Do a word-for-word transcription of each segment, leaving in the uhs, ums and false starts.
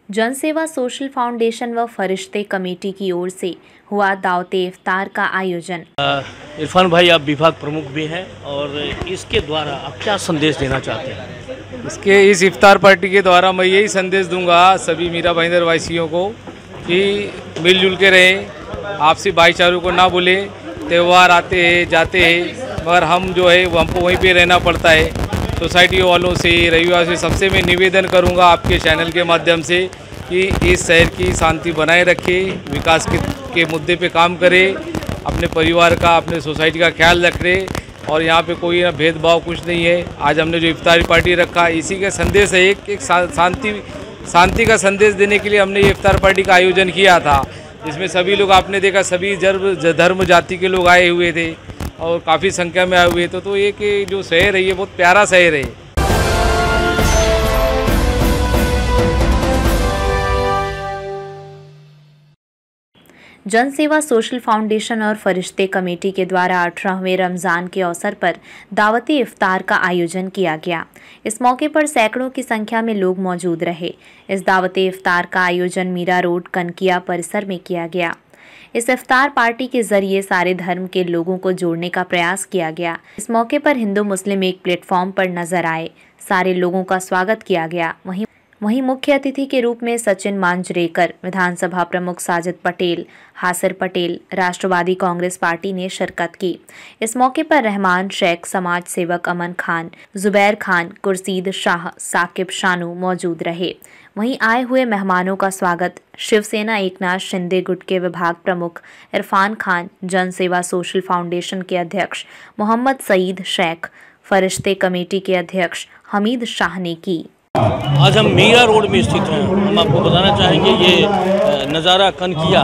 जनसेवा social foundation व फरिश्ते कमेटी की ओर से हुआ दावते इफ्तार का आयोजन। इरफान भाई, आप विभाग प्रमुख भी हैं और इसके द्वारा आप क्या संदेश देना चाहते हैं? इसके इस इफ्तार पार्टी के द्वारा मैं यही संदेश दूंगा सभी मीरा भाईंदर वासियों को कि मिलजुल के रहें, आपसी भाईचारों को ना भूलें। त्यौहार आते हैं जाते हैं, मगर हम जो है हमको वहीं पे रहना पड़ता है। सोसाइटी वालों से, रविवार से सबसे मैं निवेदन करूंगा आपके चैनल के माध्यम से कि इस शहर की शांति बनाए रखें, विकास के, के मुद्दे पे काम करें, अपने परिवार का, अपने सोसाइटी का ख्याल रखें। और यहाँ पे कोई ना भेदभाव कुछ नहीं है। आज हमने जो इफ्तारी पार्टी रखा, इसी का संदेश है, एक एक शांति शांति का संदेश देने के लिए हमने ये इफ्तार पार्टी का आयोजन किया था, जिसमें सभी लोग, आपने देखा, सभी धर्म जाति के लोग आए हुए थे और काफ़ी संख्या में आए हुए थे। तो ये कि जो शहर है ये बहुत प्यारा शहर है। जनसेवा सोशल फाउंडेशन और फरिश्ते कमेटी के द्वारा अठारहवें रमज़ान के अवसर पर दावती इफ्तार का आयोजन किया गया। इस मौके पर सैकड़ों की संख्या में लोग मौजूद रहे। इस दावती इफ्तार का आयोजन मीरा रोड कनकिया परिसर में किया गया। इस इफ्तार पार्टी के जरिए सारे धर्म के लोगों को जोड़ने का प्रयास किया गया। इस मौके पर हिंदू मुस्लिम एक प्लेटफॉर्म पर नजर आए, सारे लोगों का स्वागत किया गया। वहीं वहीं मुख्य अतिथि के रूप में सचिन मांजरेकर, विधानसभा प्रमुख साजिद पटेल, हासिर पटेल, राष्ट्रवादी कांग्रेस पार्टी ने शिरकत की। इस मौके पर रहमान शेख, समाज सेवक अमन खान, जुबैर खान, कुरसीद शाह, साकिब शानू मौजूद रहे। वहीं आए हुए मेहमानों का स्वागत शिवसेना एकनाथ शिंदे गुट के विभाग प्रमुख इरफान खान, जनसेवा सोशल फाउंडेशन के अध्यक्ष मोहम्मद सईद शेख, फरिश्ते कमेटी के अध्यक्ष हमीद शाह ने की। आज हम मीरा रोड में स्थित हैं। हम आपको बताना चाहेंगे ये नज़ारा Kanakia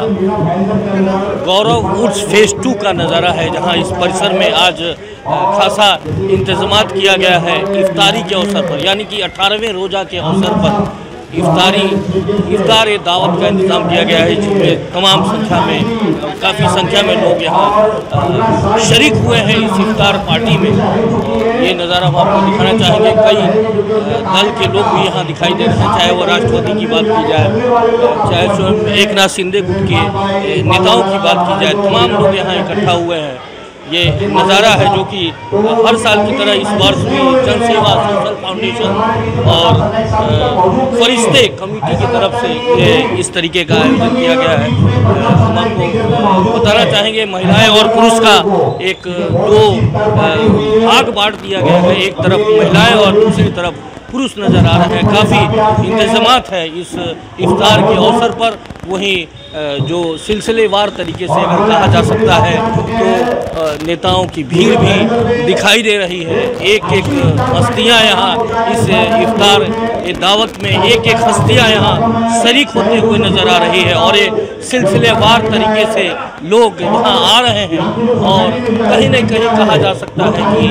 Gaurav Woods phase two का नज़ारा है, जहां इस परिसर में आज खासा इंतजामात किया गया है इफ्तारी के अवसर पर, यानी कि अठारहवें रोज़ा के अवसर पर इफ्तारी इफ्तार दावत का इंतज़ाम किया गया है, जिसमें तमाम संख्या में काफ़ी संख्या में लोग यहाँ शरीक हुए हैं इस इफ्तार पार्टी में। ये नज़ारा हम आपको दिखाना चाहेंगे। कई दल के लोग भी यहाँ दिखाई दे रहे हैं, चाहे वो राष्ट्रवादी की बात की जाए, चाहे स्वयं एकनाथ शिंदे गुट के नेताओं की बात की जाए, तमाम लोग यहाँ इकट्ठा हुए हैं। ये नज़ारा है जो कि हर साल की तरह इस वर्ष भी जनसेवा सोशल फाउंडेशन और फरिश्ते कमेटी की तरफ से ये इस तरीके का आयोजन किया गया है। हम आपको बताना चाहेंगे महिलाएं और पुरुष का एक दो भाग बांट दिया गया है, एक तरफ महिलाएं और दूसरी तरफ पुरुष नज़र आ रहे हैं। काफ़ी इंतजामात है इस इफ्तार के अवसर पर। वहीं जो सिलसिलेवार तरीके से अगर कहा जा सकता है तो नेताओं की भीड़ भी दिखाई दे रही है। एक एक हस्तियां यहाँ इस इफ्तार दावत में एक एक हस्तियां यहाँ शरीक होते हुए नज़र आ रही है और ये सिलसिलेवार तरीके से लोग यहाँ आ रहे हैं। और कहीं न कहीं कहा जा सकता है कि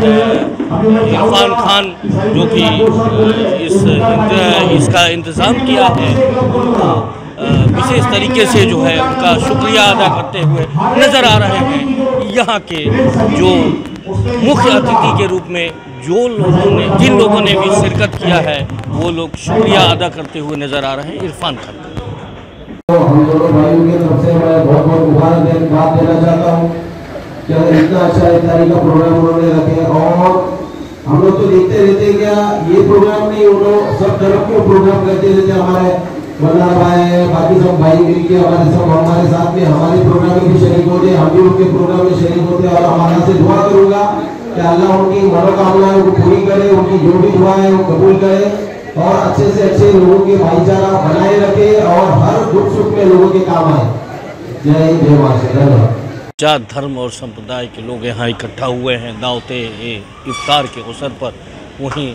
इरफान खान जो कि इस इसका इंतज़ाम किया है, तो विशेष तरीके से जो है उनका शुक्रिया अदा करते हुए नज़र आ रहे हैं। यहाँ के जो मुख्य अतिथि के रूप में जो लोगों ने जिन लोगों ने भी शिरकत किया है, वो लोग शुक्रिया अदा करते हुए नज़र आ रहे हैं इरफान खान। तो हम दोनों भाइयों की तरफ से मैं बहुत बहुत मुबारकबाद देना चाहता हूँ कि अगर इतना अच्छा इफ्तारी का प्रोग्राम उन्होंने रखे। और हम लोग तो देखते रहते क्या ये प्रोग्राम नहीं, उन्होंने सब तरफ के प्रोग्राम करते रहते। हमारे वरना भाई है, बाकी सब भाई मिलके हमारे सब हमारे साथ में हमारे प्रोग्राम में भी शरीक होते हैं, हम भी उनके प्रोग्राम में शरीक होते हैं। और हमारा से दुआ करूंगा कि अल्लाह उनकी मनोकामनाएं को पूरी करे, उनकी जो भी दुआ है वो कबूल करे और अच्छे से अच्छे लोगों के भाईचारा बनाए रखे और हर दुख सुख में लोगों के काम आए। जय हिंद, जय माता। जात धर्म और संप्रदाय के लोग यहाँ इकट्ठा हुए हैं दावते इफ्तार के अवसर पर। वहीं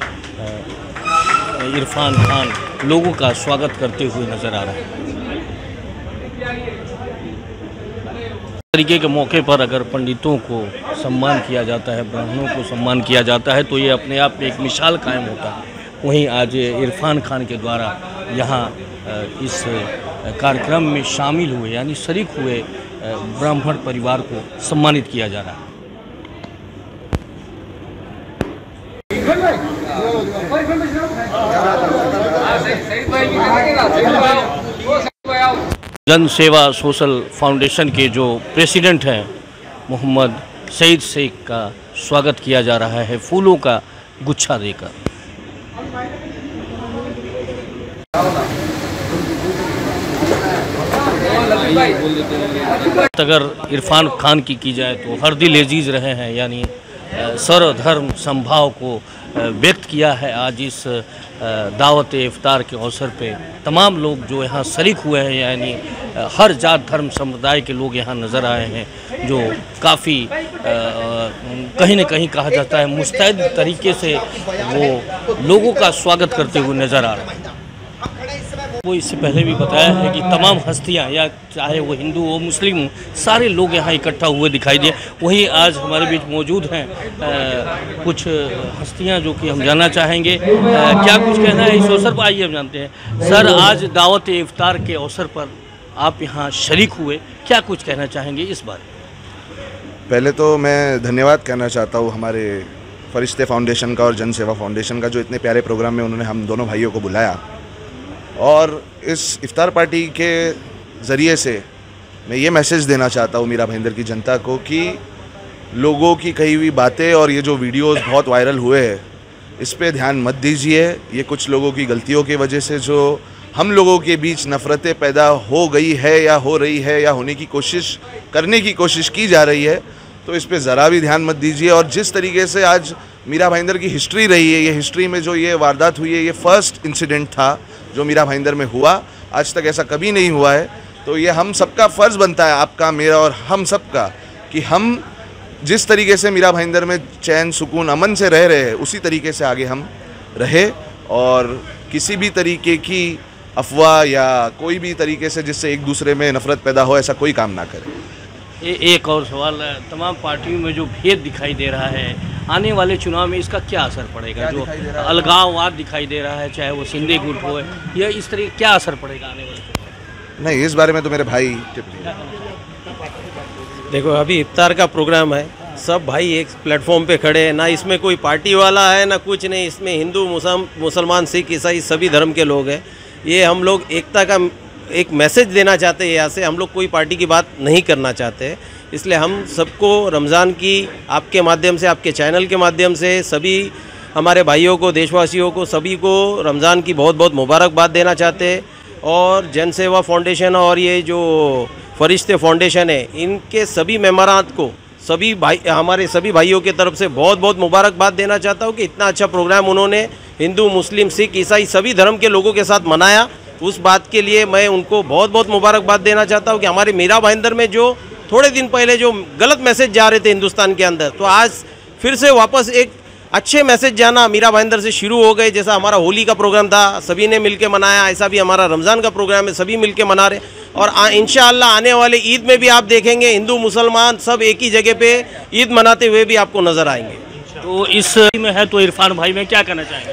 इरफान खान लोगों का स्वागत करते हुए नजर आ रहे हैं। तरीके के मौके पर अगर पंडितों को सम्मान किया जाता है, ब्राह्मणों को सम्मान किया जाता है, तो ये अपने आप में एक मिसाल कायम होता है। वहीं आज इरफान खान के द्वारा यहाँ इस कार्यक्रम में शामिल हुए यानी शरीक हुए ब्राह्मण परिवार को सम्मानित किया जा रहा है। जन सेवा सोशल फाउंडेशन के जो प्रेसिडेंट हैं मोहम्मद सईद शेख का स्वागत किया जा रहा है फूलों का गुच्छा देकर। अगर इरफान खान की की जाए तो हर दिल अजीज रहे हैं, यानी सर्व धर्म समभाव को व्यक्त किया है। आज इस दावत इफ्तार के अवसर पे तमाम लोग जो यहाँ शरीक हुए हैं, यानी हर जात धर्म समुदाय के लोग यहाँ नज़र आए हैं, जो काफ़ी कहीं न कहीं कहा जाता है मुस्तैद तरीके से वो लोगों का स्वागत करते हुए नज़र आ रहे हैं। वो इससे पहले भी बताया है कि तमाम हस्तियां, या चाहे वो हिंदू हो मुस्लिम हो, सारे लोग यहाँ इकट्ठा हुए दिखाई दिए। वहीं आज हमारे बीच मौजूद हैं आ, कुछ हस्तियां जो कि हम जानना चाहेंगे आ, क्या कुछ कहना है इस अवसर पर, आइए हम जानते हैं। सर, आज दावत इफ्तार के अवसर पर आप यहाँ शरीक हुए, क्या कुछ कहना चाहेंगे इस बारे में? पहले तो मैं धन्यवाद कहना चाहता हूँ हमारे फरिश्ते फाउंडेशन का और जन सेवा फाउंडेशन का, जो इतने प्यारे प्रोग्राम में उन्होंने हम दोनों भाइयों को बुलाया। और इस इफ्तार पार्टी के ज़रिए से मैं ये मैसेज देना चाहता हूँ मीरा भाईंदर की जनता को कि लोगों की कही हुई बातें और ये जो वीडियोस बहुत वायरल हुए हैं, इस पे ध्यान मत दीजिए। ये कुछ लोगों की गलतियों की वजह से जो हम लोगों के बीच नफ़रतें पैदा हो गई है या हो रही है या होने की कोशिश करने की कोशिश की जा रही है, तो इस पे ज़रा भी ध्यान मत दीजिए। और जिस तरीके से आज मीरा भाईंदर की हिस्ट्री रही है, ये हिस्ट्री में जो ये वारदात हुई है, ये फर्स्ट इंसिडेंट था जो मीरा भाईंदर में हुआ। आज तक ऐसा कभी नहीं हुआ है। तो ये हम सबका फ़र्ज़ बनता है, आपका, मेरा और हम सबका, कि हम जिस तरीके से मीरा भाईंदर में चैन सुकून अमन से रह रहे हैं, उसी तरीके से आगे हम रहे और किसी भी तरीके की अफवाह या कोई भी तरीके से जिससे एक दूसरे में नफ़रत पैदा हो, ऐसा कोई काम ना करें। ए, एक और सवाल है, तमाम पार्टियों में जो भेद दिखाई दे रहा है, आने वाले चुनाव में इसका क्या असर पड़ेगा? जो अलगाववाद दिखाई दे रहा है, चाहे वो सिंधी गुट हो या इस तरह, क्या असर पड़ेगा आने वाले चुनाव? नहीं, इस बारे में तो मेरे भाई देखो, अभी इफ्तार का प्रोग्राम है, सब भाई एक प्लेटफॉर्म पे खड़े हैं, ना इसमें कोई पार्टी वाला है ना कुछ नहीं। इसमें हिंदू मुसलमान सिख ईसाई सभी धर्म के लोग हैं। ये हम लोग एकता का एक मैसेज देना चाहते हैं। यहाँ से हम लोग कोई पार्टी की बात नहीं करना चाहते, इसलिए हम सबको रमज़ान की आपके माध्यम से, आपके चैनल के माध्यम से सभी हमारे भाइयों को, देशवासियों को, सभी को रमज़ान की बहुत बहुत मुबारकबाद देना चाहते हैं। और जन सेवा फाउंडेशन और ये जो फरिश्ते फाउंडेशन है, इनके सभी मेम्बरान को, सभी भाई, हमारे सभी भाइयों की तरफ से बहुत बहुत मुबारकबाद देना चाहता हूँ कि इतना अच्छा प्रोग्राम उन्होंने हिंदू मुस्लिम सिख ईसाई सभी धर्म के लोगों के साथ मनाया। उस बात के लिए मैं उनको बहुत बहुत मुबारकबाद देना चाहता हूँ कि हमारे मीरा भाईंदर में जो थोड़े दिन पहले जो गलत मैसेज जा रहे थे हिंदुस्तान के अंदर, तो आज फिर से वापस एक अच्छे मैसेज जाना मीरा भाईंदर से शुरू हो गए। जैसा हमारा होली का प्रोग्राम था, सभी ने मिलके मनाया, ऐसा भी हमारा रमज़ान का प्रोग्राम है, सभी मिलके मना रहे। और इंशाअल्लाह आने वाले ईद में भी आप देखेंगे हिंदू मुसलमान सब एक ही जगह पे ईद मनाते हुए भी आपको नज़र आएंगे। तो इस में है तो इरफान भाई में क्या कहना चाहेंगे?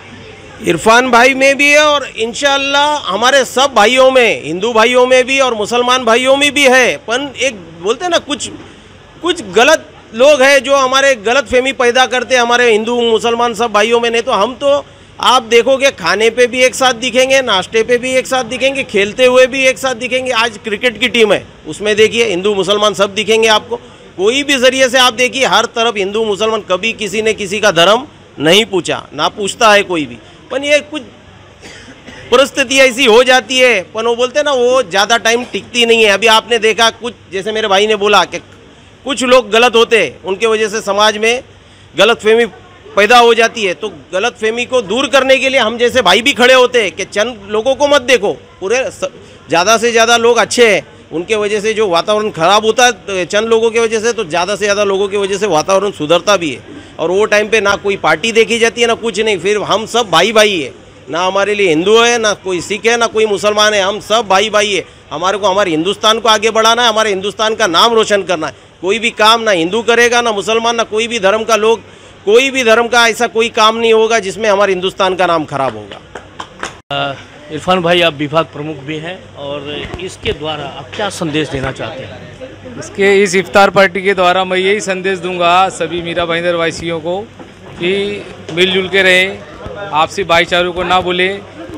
इरफान भाई में भी है और इंशाअल्लाह हमारे सब भाइयों में, हिंदू भाइयों में भी और मुसलमान भाइयों में भी है। पर एक बोलते हैं ना, कुछ कुछ गलत लोग हैं जो हमारे गलत फहमी पैदा करते हैं हमारे हिंदू मुसलमान सब भाइयों में। नहीं तो हम तो आप देखोगे खाने पे भी एक साथ दिखेंगे, नाश्ते पे भी एक साथ दिखेंगे, खेलते हुए भी एक साथ दिखेंगे। आज क्रिकेट की टीम है, उसमें देखिए हिंदू मुसलमान सब दिखेंगे आपको। कोई भी ज़रिए से आप देखिए, हर तरफ हिंदू मुसलमान, कभी किसी ने किसी का धर्म नहीं पूछा, ना पूछता है कोई भी। पर ये कुछ परिस्थिति ऐसी हो जाती है, पर वो बोलते हैं ना, वो ज़्यादा टाइम टिकती नहीं है। अभी आपने देखा कुछ, जैसे मेरे भाई ने बोला कि कुछ लोग गलत होते हैं, उनके वजह से समाज में गलत फहमी पैदा हो जाती है। तो गलत फहमी को दूर करने के लिए हम जैसे भाई भी खड़े होते हैं कि चंद लोगों को मत देखो, पूरे ज़्यादा से ज़्यादा लोग अच्छे हैं, उनके वजह से जो वातावरण ख़राब होता है चंद लोगों की वजह से, तो ज़्यादा से ज़्यादा लोगों की वजह से वातावरण सुधरता भी है। और वो टाइम पे ना कोई पार्टी देखी जाती है ना कुछ नहीं, फिर हम सब भाई भाई है। ना हमारे लिए हिंदू है, ना कोई सिख है, ना कोई मुसलमान है, हम सब भाई भाई है। हमारे को हमारे हिंदुस्तान को आगे बढ़ाना है, हमारे हिंदुस्तान का नाम रोशन करना है। कोई भी काम ना हिंदू करेगा, ना मुसलमान, ना कोई भी धर्म का लोग, कोई भी धर्म का ऐसा कोई काम नहीं होगा जिसमें हमारे हिंदुस्तान का नाम खराब होगा। इरफान भाई, आप विभाग प्रमुख भी हैं और इसके द्वारा आप क्या संदेश देना चाहते हैं? इसके इस इफ्तार पार्टी के द्वारा मैं यही संदेश दूंगा सभी मीरा भाईंदर वासियों को कि मिलजुल के रहें, आपसी भाईचारों को ना भूलें,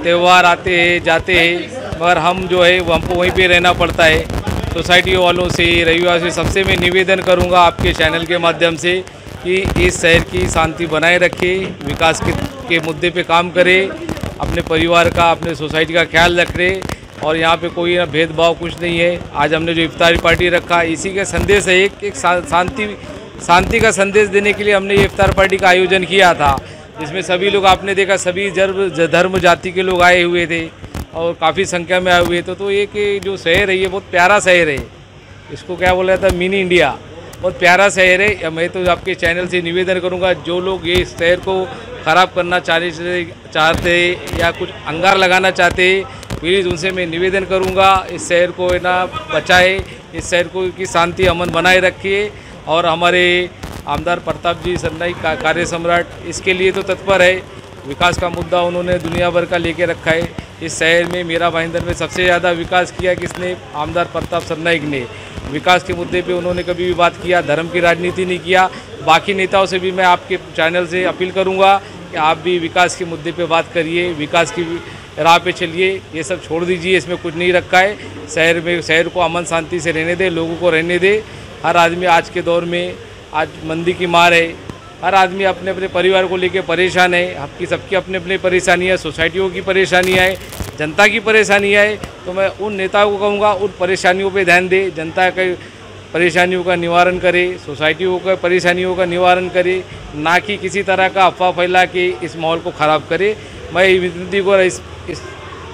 त्यौहार आते हैं जाते हैं, मगर हम जो है वो हमको वहीं पे रहना पड़ता है। सोसाइटी वालों से, रविवार से सबसे मैं निवेदन करूंगा आपके चैनल के माध्यम से कि इस शहर की शांति बनाए रखे, विकास के, के मुद्दे पे काम करे, अपने परिवार का, अपने सोसाइटी का ख्याल रखे। और यहाँ पे कोई ना भेदभाव कुछ नहीं है। आज हमने जो इफ्तारी पार्टी रखा, इसी का संदेश है, एक एक शांति शांति का संदेश देने के लिए हमने ये इफ्तार पार्टी का आयोजन किया था, जिसमें सभी लोग, आपने देखा, सभी धर्म धर्म जाति के लोग आए हुए थे और काफ़ी संख्या में आए हुए थे। तो एक जो शहर है ये बहुत प्यारा शहर है, इसको क्या बोला जाता है, मिनी इंडिया, बहुत प्यारा शहर है। मैं तो आपके चैनल से निवेदन करूंगा, जो लोग ये शहर को ख़राब करना चाहते चाहते या कुछ अंगार लगाना चाहते, प्लीज़ उनसे मैं निवेदन करूंगा इस शहर को ना बचाए, इस शहर को की शांति अमन बनाए रखिए। और हमारे आमदार प्रताप जी सरनाईक का कार्य सम्राट इसके लिए तो तत्पर है, विकास का मुद्दा उन्होंने दुनिया भर का लेके रखा है। इस शहर में मीरा भाईंदर में सबसे ज़्यादा विकास किया किसने, आमदार प्रताप सरनाईक ने। विकास के मुद्दे पे उन्होंने कभी भी बात किया, धर्म की राजनीति नहीं किया। बाकी नेताओं से भी मैं आपके चैनल से अपील करूंगा कि आप भी विकास के मुद्दे पे बात करिए, विकास की राह पे चलिए, ये सब छोड़ दीजिए, इसमें कुछ नहीं रखा है। शहर में शहर को अमन शांति से रहने दे, लोगों को रहने दे। हर आदमी आज के दौर में, आज मंदी की मार है, हर आदमी अपने अपने परिवार को लेके परेशान है। आपकी सबकी अपनी अपनी परेशानियाँ, सोसाइटियों की परेशानियाँ है, जनता की परेशानियाँ है। तो मैं उन नेताओं को कहूँगा उन परेशानियों पे ध्यान दे, जनता के परेशानियों का निवारण करे, सोसाइटियों का परेशानियों का निवारण करे, ना कि किसी तरह का अफवाह फैला के इस माहौल को ख़राब करे। मैं विनती को इस, इस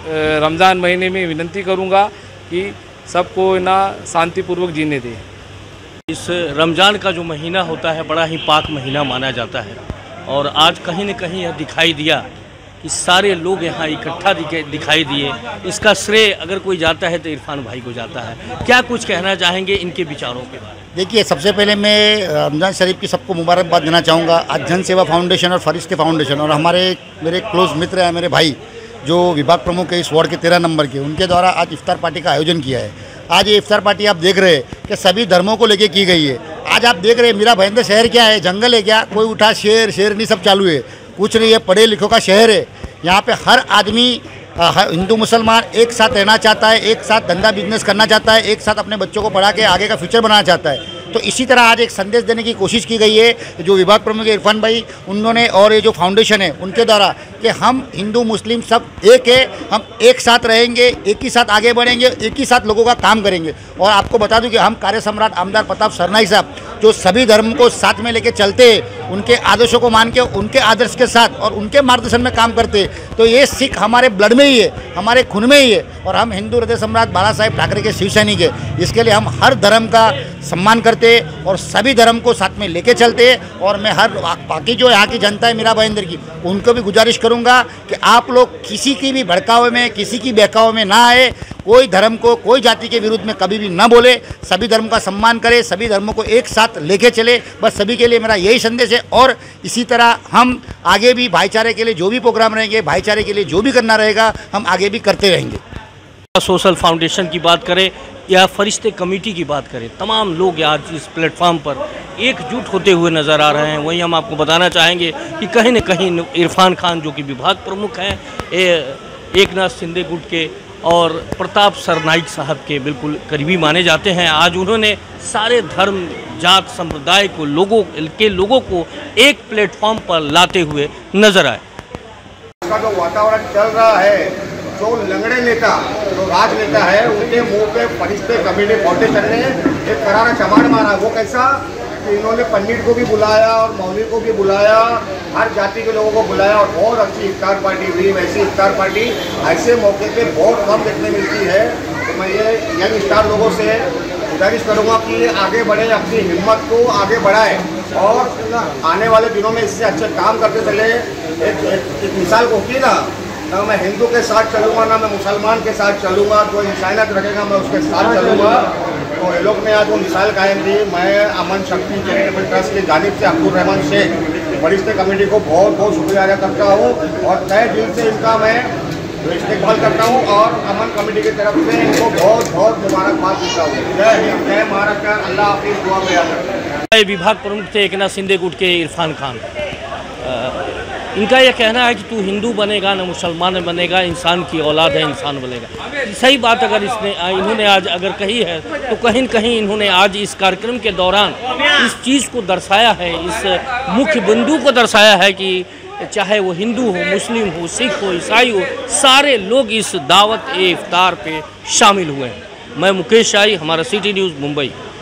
रमज़ान महीने में विनती करूँगा कि सबको ना शांतिपूर्वक जीने दें। इस रमज़ान का जो महीना होता है बड़ा ही पाक महीना माना जाता है, और आज कहीं न कहीं यह दिखाई दिया कि सारे लोग यहाँ इकट्ठा दिखाई दिए। इसका श्रेय अगर कोई जाता है तो इरफान भाई को जाता है। क्या कुछ कहना चाहेंगे इनके विचारों के बारे में? देखिए, सबसे पहले मैं रमज़ान शरीफ की सबको मुबारकबाद देना चाहूँगा। आज जन सेवा फाउंडेशन और फरिश्ते फाउंडेशन और हमारे मेरे क्लोज मित्र हैं, मेरे भाई जो विभाग प्रमुख है इस वार्ड के तेरह नंबर के, उनके द्वारा आज इफ्तार पार्टी का आयोजन किया है। आज ये इफ्तार पार्टी आप देख रहे हैं कि सभी धर्मों को लेके की गई है। आज आप देख रहे हैं मीरा भाईंदर शहर क्या है, जंगल है क्या? कोई उठा शेर शेर नहीं, सब चालू है, कुछ नहीं है, पढ़े लिखों का शहर है। यहाँ पे हर आदमी हिंदू मुसलमान एक साथ रहना चाहता है, एक साथ धंधा बिजनेस करना चाहता है, एक साथ अपने बच्चों को पढ़ा के आगे का फ्यूचर बनाना चाहता है। तो इसी तरह आज एक संदेश देने की कोशिश की गई है। जो विभाग प्रमुख इरफान भाई उन्होंने और ये जो फाउंडेशन है उनके द्वारा कि हम हिंदू मुस्लिम सब एक है, हम एक साथ रहेंगे, एक ही साथ आगे बढ़ेंगे, एक ही साथ लोगों का काम करेंगे। और आपको बता दूं कि हम कार्य सम्राट आमदार प्रताप सरनाईक साहब जो सभी धर्म को साथ में लेके चलते हैं, उनके आदर्शों को मान के, उनके आदर्श के साथ और उनके मार्गदर्शन में काम करते हैं। तो ये सिख हमारे ब्लड में ही है, हमारे खून में ही है। और हम हिंदू हृदय सम्राट बाला साहेब ठाकरे के शिव सैनिक है, इसके लिए हम हर धर्म का सम्मान करते हैं और सभी धर्म को साथ में लेके चलते हैं। और मैं हर बाकी जो यहाँ की जनता है मीरा भाईंदर की, उनको भी गुजारिश करूँगा कि आप लोग किसी की भी भड़कावे में, किसी की बहकावे में ना आए, कोई धर्म को, कोई जाति के विरुद्ध में कभी भी ना बोले, सभी धर्म का सम्मान करें, सभी धर्मों को एक साथ लेके चले। बस सभी के लिए मेरा यही संदेश है। और इसी तरह हम आगे भी भाईचारे के लिए जो भी प्रोग्राम रहेंगे, भाईचारे के लिए जो भी करना रहेगा, हम आगे भी करते रहेंगे। सोशल फाउंडेशन की बात करें या फरिश्ते कमेटी की बात करें, तमाम लोग आज इस प्लेटफॉर्म पर एकजुट होते हुए नज़र आ रहे हैं। वहीं हम आपको बताना चाहेंगे कि कहीं न कहीं इरफान खान जो कि विभाग प्रमुख हैं, एकनाथ शिंदे गुट के और प्रताप सरनाईक साहब के बिल्कुल करीबी माने जाते हैं। आज उन्होंने सारे धर्म, जात, संप्रदाय को, लोगों के लोगों को एक प्लेटफॉर्म पर लाते हुए नजर आए। इसका जो वातावरण चल रहा है, जो लंगड़े नेता, जो राजनेता है, उनके मुंह पे फरिश्ते कमेटी फाउंडेशन ने एक करारा चमाड़ मारा। वो कैसा कि इन्होंने पंडित को भी बुलाया और मौलवी को भी बुलाया, हर जाति के लोगों को बुलाया और बहुत अच्छी इफ्तार पार्टी हुई। वैसी इफ्तार पार्टी ऐसे मौके पे बहुत कम देखने मिलती है। तो मैं ये यंग स्टार लोगों से गुजारिश करूँगा कि आगे बढ़े, अपनी हिम्मत को आगे बढ़ाए और आने वाले दिनों में इससे अच्छे काम करते चले। एक, एक, एक मिसाल होती ना, ना मैं हिंदू के साथ चलूँगा, ना मैं मुसलमान के साथ चलूँगा, जो इंसानियत रखेगा मैं उसके साथ चलूँगा। तो ये लोग ने आज वो मिसाल कायम की। मैं अमन शक्ति चैरिटेबल ट्रस्ट की जानिब से अब्दुल रहमान शेख फरिश्ते कमेटी को बहुत बहुत शुक्रिया अदा करता हूँ और तय दिल से इनका मैं इस्तेमाल करता हूँ और अमन कमेटी की तरफ से इनको बहुत बहुत मुबारकबाद देता हूँ। जय हिंद, जय महाराष्ट्र, अल्लाह हाफिज़, दुआ में याद रखें। विभाग प्रमुख थे एकनाथ शिंदे गुट के इरफान खान। इनका यह कहना है कि तू हिंदू बनेगा न मुसलमान बनेगा, इंसान की औलाद है, इंसान बनेगा। सही बात अगर इसने इन्होंने आज अगर कही है तो कहीं न कहीं इन्होंने आज इस कार्यक्रम के दौरान इस चीज़ को दर्शाया है, इस मुख्य बिंदु को दर्शाया है कि चाहे वो हिंदू हो, मुस्लिम हो, सिख हो, ईसाई हो, सारे लोग इस दावत ए इफ्तार पे शामिल हुए हैं। मैं मुकेश शाही, हमारा सिटी न्यूज़ मुंबई।